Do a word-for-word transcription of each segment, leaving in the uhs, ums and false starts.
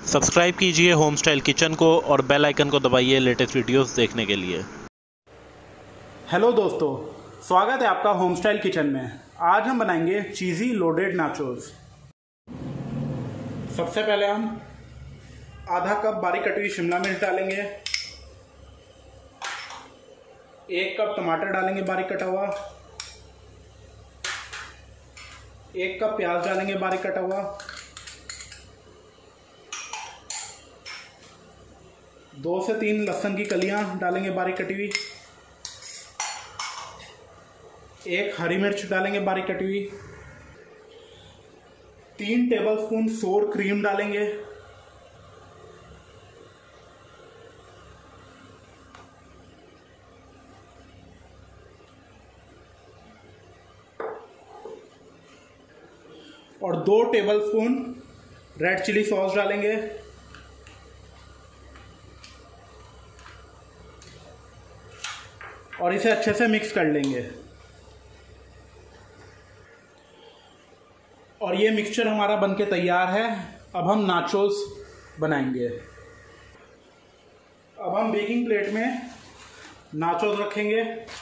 Subscribe कीजिए home style kitchen को और बेल आइकन को दबाइए लेटेस्ट वीडियोस देखने के लिए। हेलो दोस्तों, स्वागत है आपका होम स्टाइल किचन में। आज हम बनाएंगे चीज़ी लोडेड नाचोस। सबसे पहले हम आधा कप बारीक कटी हुई शिमला मिर्च डालेंगे, एक कप टमाटर डालेंगे बारीक कटा हुआ, एक कप प्याज डालेंगे बारीक कटा हुआ, दो से तीन लहसुन की कलियां डालेंगे बारीक कटी हुई, एक हरी मिर्च डालेंगे बारीक कटी हुई, तीन टेबलस्पून सोर क्रीम डालेंगे, और दो टेबलस्पून रेड चिली सॉस डालेंगे, और इसे अच्छे से मिक्स कर लेंगे। और ये मिक्सचर हमारा बनके तैयार है। अब हम नाचोस बनाएंगे। अब हम बेकिंग प्लेट में नाचोस रखेंगे।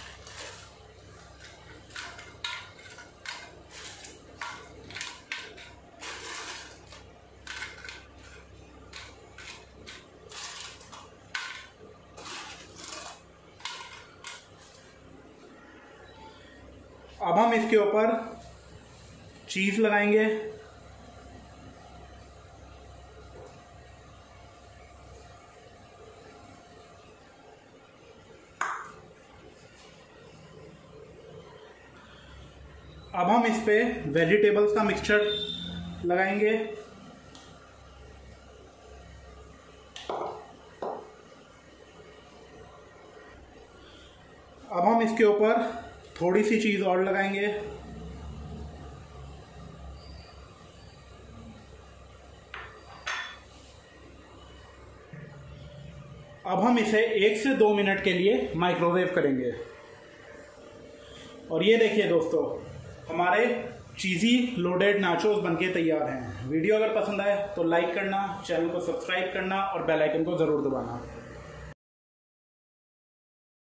अब हम इसके ऊपर चीज लगाएंगे, अब हम इस पे वेजिटेबल्स का मिक्सचर लगाएंगे, अब हम इसके ऊपर थोड़ी सी चीज और लगाएंगे, अब हम इसे एक से दो मिनट के लिए माइक्रोवेव करेंगे। और ये देखिए दोस्तों, हमारे चीज़ी लोडेड नाचोस बनके तैयार हैं। वीडियो अगर पसंद आए तो लाइक करना, चैनल को सब्सक्राइब करना और बेल आइकन को ज़रूर दबाना।